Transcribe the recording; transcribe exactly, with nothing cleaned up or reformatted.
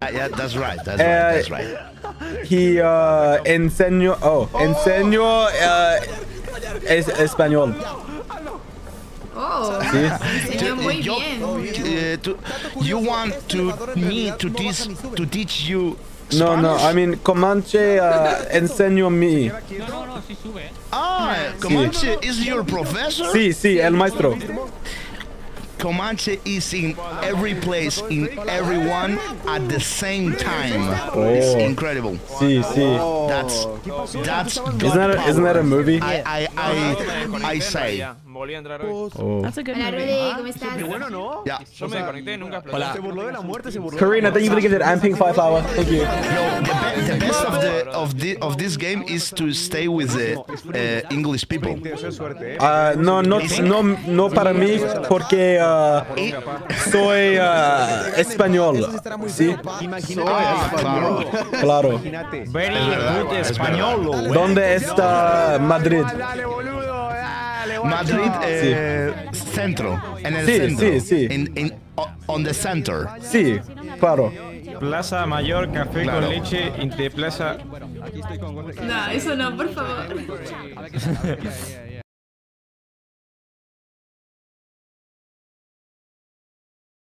yeah, that's right. That's Uh, right. That's right. He uh, enseñó, oh, enseñó uh, es español. Oh, Sí. enseñó muy Yo- bien. uh, to- you want to me to teach to teach you No, no, Spanish? I mean, Comanche uh, enseñó mi. Ah, Comanche is your professor? Sí, sí, el maestro. Comanche is in every place, in everyone at the same time. It's Oh. incredible. Sí, sí. That's that's God Isn't that a, isn't that a power. movie? I I I, I say. Volví a entrar hoy. Oh. That's a good Hola, movie. Rudy, ¿cómo estás? Qué bueno, ¿no? Yeah. Yo me desconecté, nunca exploté. Se burló de la muerte, se burló. Karina, thank you for the gifted and pink five flower. Thank you. No, the, be the best of the of the of this game is to stay with the uh, English people. Eso es suerte, ¿eh? Uh, no, no, no, no para mí porque uh, soy uh, español. Sí, Ah, claro. claro. Imagínate. Very good español. ¿Dónde está Madrid? Dale, boludo, dale, guacho. Madrid, eh, centro, en el Sí, centro, sí, sí. In, in, o- on the center. Sí, claro. Plaza Mayor, café Claro. con leche, de plaza. No, eso no, por favor.